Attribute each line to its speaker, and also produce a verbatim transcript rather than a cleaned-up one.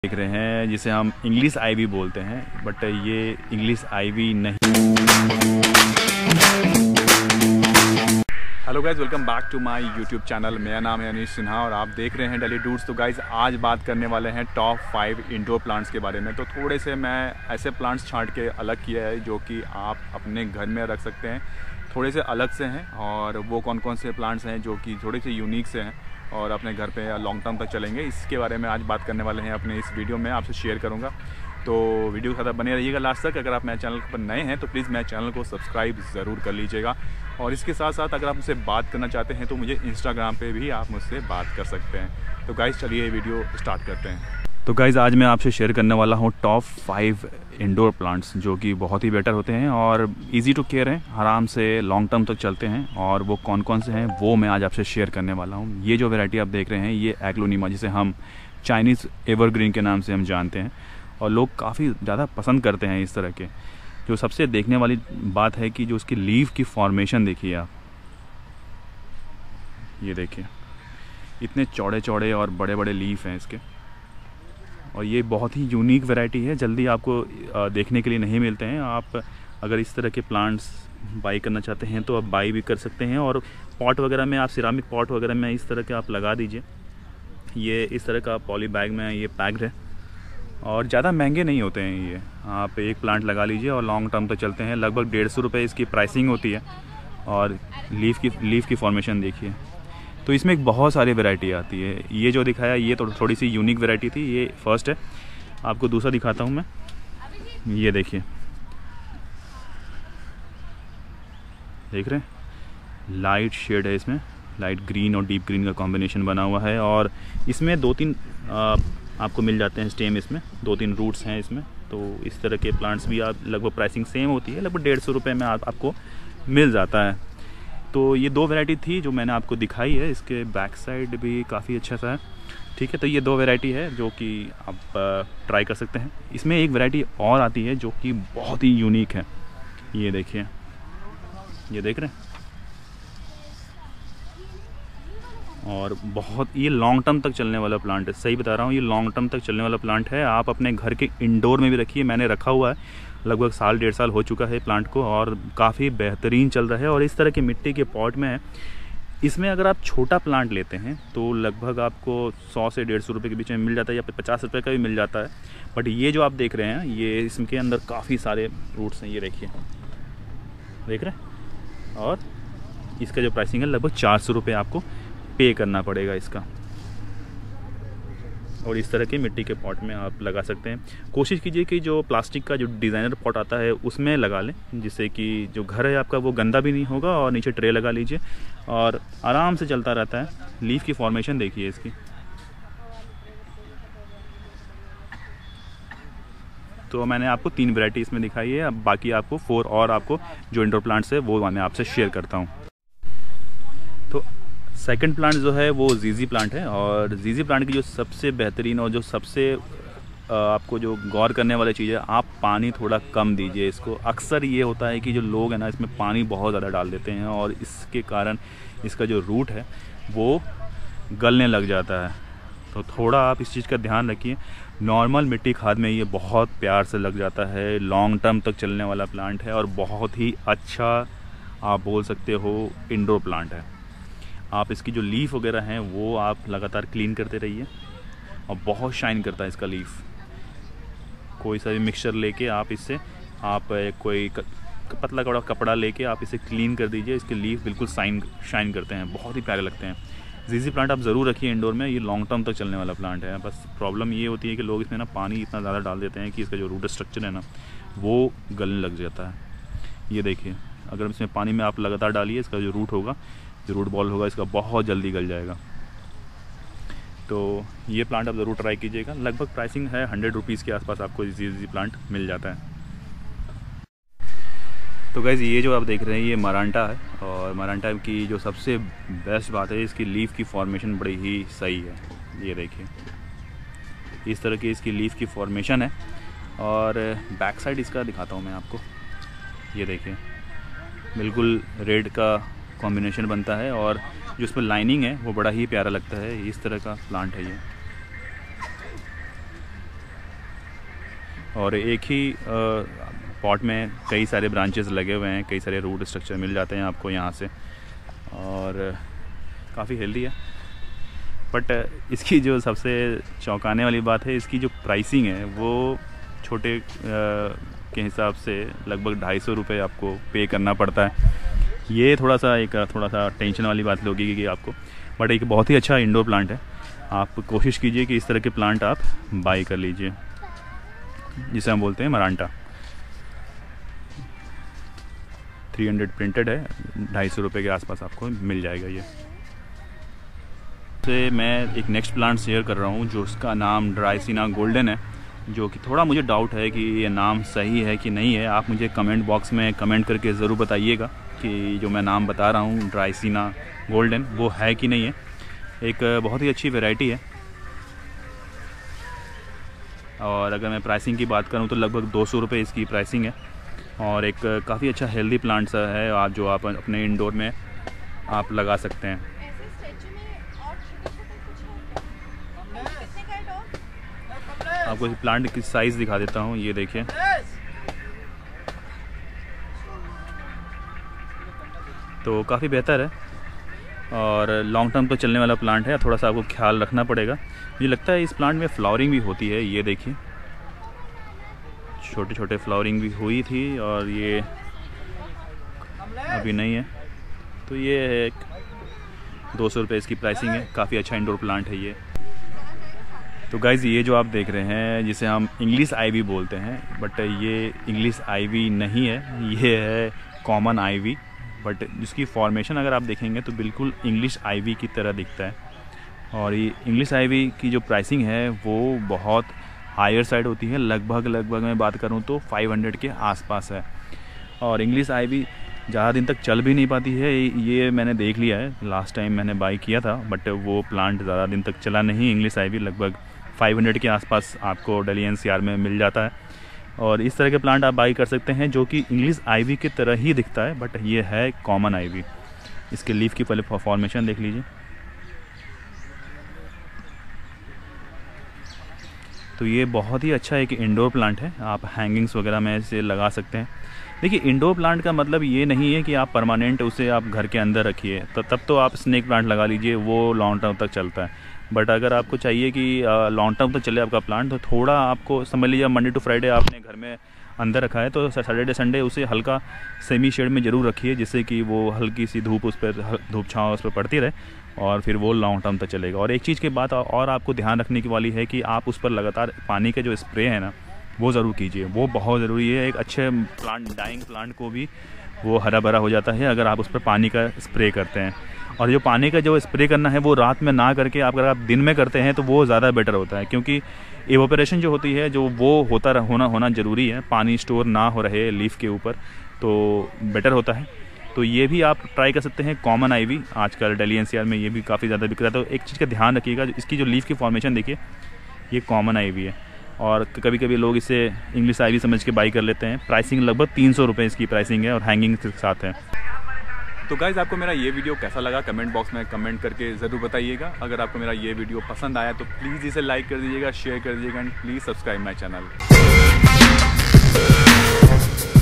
Speaker 1: देख रहे हैं जिसे हम इंग्लिश आईवी बोलते हैं, बट ये इंग्लिश आईवी नहीं। Hello guys, welcome back to my YouTube channel. मेरा नाम है अनीश सिन्हा और आप देख रहे हैं डेली डूड्स। तो गाइज आज बात करने वाले हैं टॉप फाइव इंडोर प्लांट्स के बारे में। तो थोड़े से मैं ऐसे प्लांट्स छांट के अलग किया है जो कि आप अपने घर में रख सकते हैं, थोड़े से अलग से हैं। और वो कौन कौन से प्लांट्स हैं जो कि थोड़े से यूनिक से हैं और अपने घर पे लॉन्ग टर्म तक चलेंगे, इसके बारे में आज बात करने वाले हैं अपने इस वीडियो में, आपसे शेयर करूंगा। तो वीडियो के साथ बने रहिएगा लास्ट तक। अगर आप मेरे चैनल पर नए हैं तो प्लीज़ मेरे चैनल को सब्सक्राइब ज़रूर कर लीजिएगा। और इसके साथ साथ अगर आप मुझसे बात करना चाहते हैं तो मुझे इंस्टाग्राम पे भी आप मुझसे बात कर सकते हैं। तो गाइज़ चलिए वीडियो स्टार्ट करते हैं। तो गाइज़ आज मैं आपसे शेयर करने वाला हूँ टॉप फाइव इंडोर प्लांट्स जो कि बहुत ही बेटर होते हैं और इजी टू केयर हैं, आराम से लॉन्ग टर्म तक चलते हैं। और वो कौन कौन से हैं वो मैं आज आपसे शेयर करने वाला हूँ। ये जो वैरायटी आप देख रहे हैं ये एग्लोनिमा, जिसे हम चाइनीज़ एवरग्रीन के नाम से हम जानते हैं और लोग काफ़ी ज़्यादा पसंद करते हैं इस तरह के। जो सबसे देखने वाली बात है कि जो उसकी लीफ की फॉर्मेशन देखिए आप, ये देखिए इतने चौड़े चौड़े और बड़े बड़े लीफ हैं इसके। और ये बहुत ही यूनिक वैरायटी है, जल्दी आपको देखने के लिए नहीं मिलते हैं। आप अगर इस तरह के प्लांट्स बाई करना चाहते हैं तो आप बाई भी कर सकते हैं। और पॉट वगैरह में आप सिरामिक पॉट वगैरह में इस तरह के आप लगा दीजिए। ये इस तरह का पॉली बैग में ये पैक्ड है और ज़्यादा महंगे नहीं होते हैं ये। आप एक प्लांट लगा लीजिए और लॉन्ग टर्म तक चलते हैं। लगभग डेढ़ सौ रुपये इसकी प्राइसिंग होती है। और लीफ की लीफ की फॉर्मेशन देखिए। तो इसमें एक बहुत सारी वैरायटी आती है। ये जो दिखाया ये तो थोड़ी सी यूनिक वैरायटी थी, ये फर्स्ट है। आपको दूसरा दिखाता हूँ मैं, ये देखिए, देख रहे हैं लाइट शेड है इसमें, लाइट ग्रीन और डीप ग्रीन का कॉम्बिनेशन बना हुआ है। और इसमें दो तीन आ, आपको मिल जाते हैं स्टेम, इसमें दो तीन रूट्स हैं इसमें। तो इस तरह के प्लांट्स भी आप लगभग प्राइसिंग सेम होती है, लगभग डेढ़ सौ रुपये में आप, आपको मिल जाता है। तो ये दो वैरायटी थी जो मैंने आपको दिखाई है। इसके बैक साइड भी काफ़ी अच्छा सा है, ठीक है। तो ये दो वैरायटी है जो कि आप ट्राई कर सकते हैं। इसमें एक वैरायटी और आती है जो कि बहुत ही यूनिक है, ये देखिए, ये देख रहे हैं। और बहुत ये लॉन्ग टर्म तक चलने वाला प्लांट है, सही बता रहा हूँ, ये लॉन्ग टर्म तक चलने वाला प्लांट है। आप अपने घर के इंडोर में भी रखिए, मैंने रखा हुआ है, लगभग साल डेढ़ साल हो चुका है प्लांट को और काफ़ी बेहतरीन चल रहा है। और इस तरह के मिट्टी के पॉट में है। इसमें अगर आप छोटा प्लांट लेते हैं तो लगभग आपको सौ से डेढ़ सौ रुपये के बीच में मिल जाता है, या फिर पचास रुपये का भी मिल जाता है। बट ये जो आप देख रहे हैं ये इसके अंदर काफ़ी सारे रूट्स हैं, ये देखिए, देख रहे हैं। और इसका जो प्राइसिंग है लगभग चार सौ रुपये आपको पे करना पड़ेगा इसका। और इस तरह के मिट्टी के पॉट में आप लगा सकते हैं। कोशिश कीजिए कि जो प्लास्टिक का जो डिज़ाइनर पॉट आता है उसमें लगा लें, जिससे कि जो घर है आपका वो गंदा भी नहीं होगा। और नीचे ट्रे लगा लीजिए और आराम से चलता रहता है। लीफ की फॉर्मेशन देखिए इसकी। तो मैंने आपको तीन वैरायटी इसमें दिखाई है। अब बाकी आपको फोर और आपको जो इंडोर प्लांट्स है वो मैं आपसे शेयर करता हूँ। तो सेकंड प्लांट जो है वो जीजी प्लांट है। और जीजी प्लांट की जो सबसे बेहतरीन और जो सबसे आपको जो गौर करने वाली चीज़ है, आप पानी थोड़ा कम दीजिए इसको। अक्सर ये होता है कि जो लोग हैं ना इसमें पानी बहुत ज़्यादा डाल देते हैं और इसके कारण इसका जो रूट है वो गलने लग जाता है। तो थोड़ा आप इस चीज़ का ध्यान रखिए। नॉर्मल मिट्टी खाद में ये बहुत प्यार से लग जाता है। लॉन्ग टर्म तक चलने वाला प्लांट है और बहुत ही अच्छा आप बोल सकते हो इंडोर प्लांट है। आप इसकी जो लीफ वगैरह हैं वो आप लगातार क्लीन करते रहिए और बहुत शाइन करता है इसका लीफ। कोई सा भी मिक्सचर लेके आप इससे आप कोई पतला कड़ा कपड़ा लेके आप इसे क्लीन कर दीजिए। इसके लीफ बिल्कुल शाइन शाइन करते हैं, बहुत ही प्यारे लगते हैं। जीजी प्लांट आप ज़रूर रखिए इंडोर में, ये लॉन्ग टर्म तक चलने वाला प्लांट है। बस प्रॉब्लम ये होती है कि लोग इसमें ना पानी इतना ज़्यादा डाल देते हैं कि इसका जो रूट स्ट्रक्चर है ना वो गलने लग जाता है। ये देखिए, अगर इसमें पानी में आप लगातार डालिए, इसका जो रूट होगा, जो रूट बॉल होगा इसका बहुत जल्दी गल जाएगा। तो ये प्लांट आप ज़रूर ट्राई कीजिएगा। लगभग प्राइसिंग है हंड्रेड रुपीज़ के आसपास आपको जीजी प्लांट मिल जाता है। तो गाइज़ ये जो आप देख रहे हैं ये मरांटा है। और मरांटा की जो सबसे बेस्ट बात है, इसकी लीफ की फॉर्मेशन बड़ी ही सही है। ये देखिए इस तरह की इसकी लीफ की फॉर्मेशन है। और बैक साइड इसका दिखाता हूँ मैं आपको, ये देखिए बिल्कुल रेड का कॉम्बिनेशन बनता है और जो इसमें लाइनिंग है वो बड़ा ही प्यारा लगता है। इस तरह का प्लांट है ये। और एक ही पॉट में कई सारे ब्रांचेस लगे हुए हैं, कई सारे रूट स्ट्रक्चर मिल जाते हैं आपको यहाँ से, और काफ़ी हेल्दी है। बट इसकी जो सबसे चौंकाने वाली बात है, इसकी जो प्राइसिंग है वो छोटे आ, के हिसाब से लगभग ढाई सौ रुपये आपको पे करना पड़ता है। ये थोड़ा सा एक थोड़ा सा टेंशन वाली बात होगी कि आपको, बट एक बहुत ही अच्छा इंडोर प्लांट है। आप कोशिश कीजिए कि इस तरह के प्लांट आप बाई कर लीजिए, जिसे हम बोलते हैं मरांटा। तीन सौ प्रिंटेड है, ढाई सौ रुपये के आसपास आपको मिल जाएगा ये। से मैं एक नेक्स्ट प्लांट शेयर कर रहा हूँ जो उसका नाम ड्राइसिना गोल्डन है, जो कि थोड़ा मुझे डाउट है कि ये नाम सही है कि नहीं है। आप मुझे कमेंट बॉक्स में कमेंट करके ज़रूर बताइएगा कि जो मैं नाम बता रहा हूँ ड्राइसिना गोल्डन वो है कि नहीं है। एक बहुत ही अच्छी वैरायटी है, और अगर मैं प्राइसिंग की बात करूँ तो लगभग दो सौ रुपये इसकी प्राइसिंग है, और एक काफ़ी अच्छा हेल्दी प्लांट्स है आप जो आप अपने इंडोर में आप लगा सकते हैं। आपको इस प्लांट की साइज़ दिखा देता हूँ, ये देखिए। तो काफ़ी बेहतर है और लॉन्ग टर्म तो चलने वाला प्लांट है। थोड़ा सा आपको ख्याल रखना पड़ेगा। मुझे लगता है इस प्लांट में फ्लावरिंग भी होती है, ये देखिए छोटे छोटे फ्लावरिंग भी हुई थी, और ये अभी नहीं है। तो ये एक दो सौ रुपये इसकी प्राइसिंग है। काफ़ी अच्छा इंडोर प्लांट है ये। तो गाइज़ ये जो आप देख रहे हैं जिसे हम इंग्लिश आईवी बोलते हैं, बट ये इंग्लिश आईवी नहीं है, ये है कॉमन आईवी। बट जिसकी फॉर्मेशन अगर आप देखेंगे तो बिल्कुल इंग्लिश आईवी की तरह दिखता है। और ये इंग्लिश आईवी की जो प्राइसिंग है वो बहुत हायर साइड होती है, लगभग लगभग मैं बात करूँ तो पाँच सौ के आसपास है। और इंग्लिश आईवी ज़्यादा दिन तक चल भी नहीं पाती है, ये मैंने देख लिया है। लास्ट टाइम मैंने बाई किया था, बट वो प्लांट ज़्यादा दिन तक चला नहीं। इंग्लिश आईवी लगभग पाँच सौ के आसपास आपको दिल्ली एन सी आर में मिल जाता है, और इस तरह के प्लांट आप बाई कर सकते हैं जो कि इंग्लिश आईवी की तरह ही दिखता है, बट ये है कॉमन आईवी। इसके लीफ की पहले फॉर्मेशन देख लीजिए। तो ये बहुत ही अच्छा एक इंडोर प्लांट है, आप हैंगिंग्स वगैरह में इसे लगा सकते हैं। देखिए इंडोर प्लांट का मतलब ये नहीं है कि आप परमानेंट उसे आप घर के अंदर रखिए, तो तब तो आप स्नेक प्लांट लगा लीजिए, वो लॉन्ग टर्म तक चलता है। बट अगर आपको चाहिए कि लॉन्ग टर्म तक चले आपका प्लांट, तो थोड़ा आपको समझ लीजिए मंडे टू फ्राइडे आपने घर में अंदर रखा है, तो सैटरडे संडे उसे हल्का सेमी शेड में ज़रूर रखिए, जिससे कि वो हल्की सी धूप उस पर धूप छाँव उस पर पड़ती रहे, और फिर वो लॉन्ग टर्म तक चलेगा। और एक चीज़ की बात और आपको ध्यान रखने की वाली है कि आप उस पर लगातार पानी का जो स्प्रे है ना वो ज़रूर कीजिए, वो बहुत ज़रूरी है। एक अच्छे प्लांट, डाइंग प्लांट को भी वो हरा भरा हो जाता है अगर आप उस पर पानी का स्प्रे करते हैं। और जो पानी का जो स्प्रे करना है वो रात में ना करके आप अगर आप दिन में करते हैं तो वो ज़्यादा बेटर होता है, क्योंकि इवोपरेशन जो होती है जो वो होता होना होना ज़रूरी है। पानी स्टोर ना हो रहे लीफ के ऊपर तो बेटर होता है। तो ये भी आप ट्राई कर सकते हैं, कॉमन आईवी आजकल दिल्ली एन सी आर में ये भी काफ़ी ज़्यादा बिक रहा है। तो एक चीज़ का ध्यान रखिएगा, इसकी जो लीफ की फॉर्मेशन देखिए, ये कॉमन आईवी है, और कभी कभी लोग इसे इंग्लिश आईवी समझ के बाई कर लेते हैं। प्राइसिंग लगभग तीन सौ रुपये इसकी प्राइसिंग है, और हैंगिंग के साथ है। तो गाइज़ आपको मेरा ये वीडियो कैसा लगा कमेंट बॉक्स में कमेंट करके ज़रूर बताइएगा। अगर आपको मेरा ये वीडियो पसंद आया तो प्लीज़ इसे लाइक कर दीजिएगा, शेयर कर दीजिएगा, and please subscribe my channel.